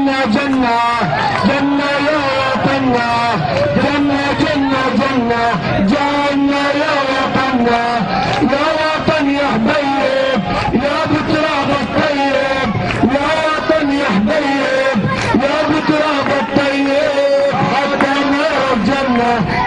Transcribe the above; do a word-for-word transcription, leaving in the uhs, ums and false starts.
جنة جنة جنة يا وطننا، جنة جنة جنة جنة يا وطننا، يا وطن يا حبيب يا بتراب الطيب، يا وطن يا حبيب يا بتراب الطيب، حتى نار الجنة